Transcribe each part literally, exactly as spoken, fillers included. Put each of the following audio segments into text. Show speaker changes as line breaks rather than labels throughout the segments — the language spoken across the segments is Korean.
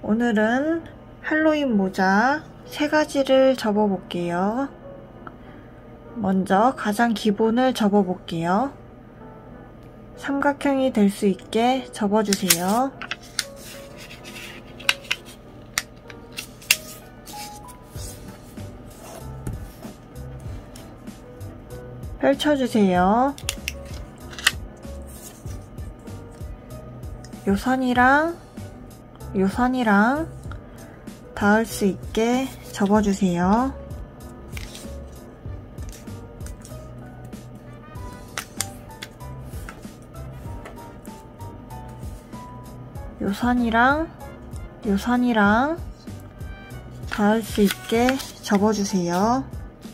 오늘은 할로윈 모자 세 가지를 접어 볼게요. 먼저 가장 기본을 접어 볼게요. 삼각형이 될 수 있게 접어 주세요. 펼쳐 주세요. 요 선이랑 요 선이랑 닿을 수 있게 접어 주세요. 요 선이랑 요 선이랑 닿을 수 있게 접어 주세요.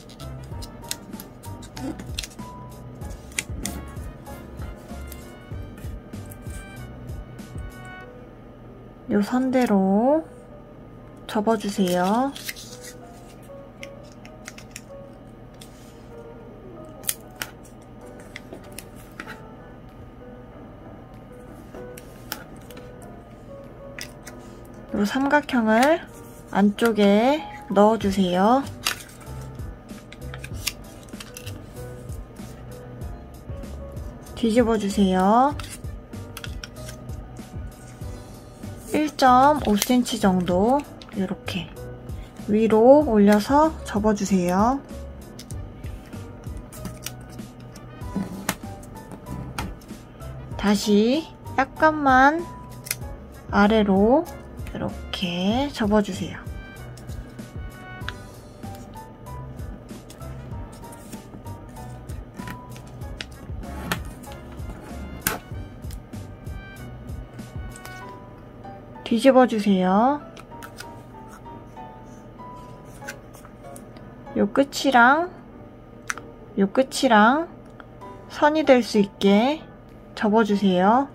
요 선대로 접어주세요. 요 삼각형을 안쪽에 넣어주세요. 뒤집어주세요. 일 점 오 센티미터 정도 이렇게 위로 올려서 접어주세요. 다시 약간만 아래로 이렇게 접어주세요. 뒤집어 주세요. 요 끝이랑 요 끝이랑 선이 될 수 있게 접어 주세요.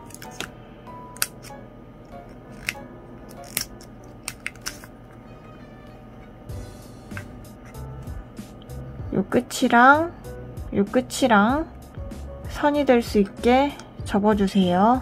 요 끝이랑 요 끝이랑 선이 될 수 있게 접어 주세요.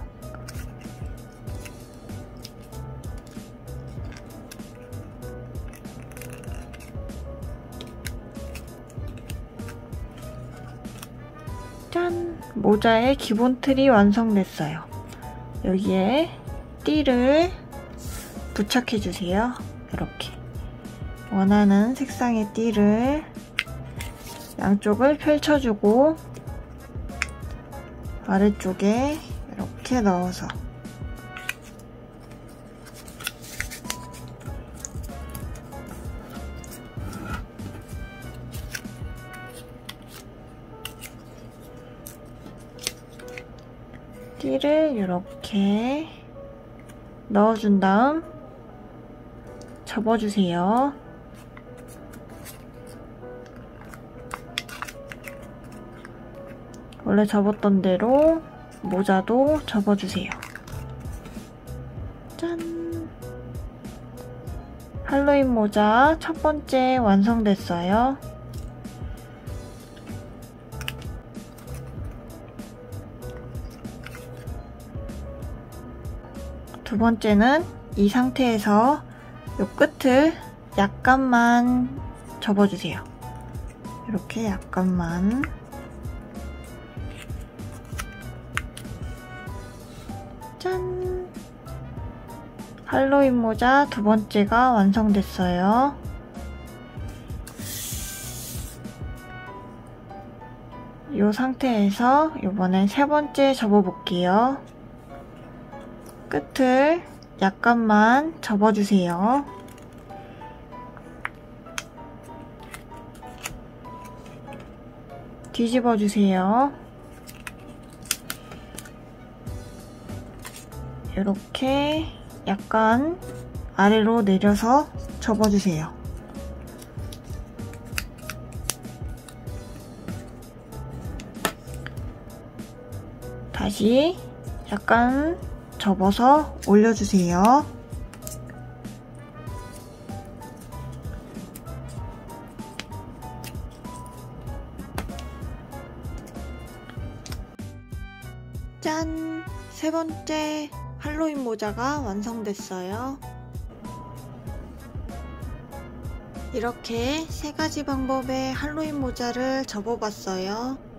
짠! 모자의 기본 틀이 완성됐어요. 여기에 띠를 부착해 주세요. 이렇게 원하는 색상의 띠를 양쪽을 펼쳐주고 아래쪽에 이렇게 넣어서 띠를 이렇게 넣어준 다음 접어주세요. 원래 접었던 대로 모자도 접어주세요. 짠! 할로윈 모자 첫 번째 완성됐어요. 두 번째는 이 상태에서 요 끝을 약간만 접어주세요. 이렇게 약간만. 짠! 할로윈 모자 두 번째가 완성됐어요. 이 상태에서 이번엔 세 번째 접어볼게요. 끝을 약간만 접어주세요. 뒤집어주세요. 이렇게 약간 아래로 내려서 접어주세요. 다시 약간 접어서 올려주세요. 짠! 세 번째 할로윈 모자가 완성됐어요. 이렇게 세 가지 방법의 할로윈 모자를 접어봤어요.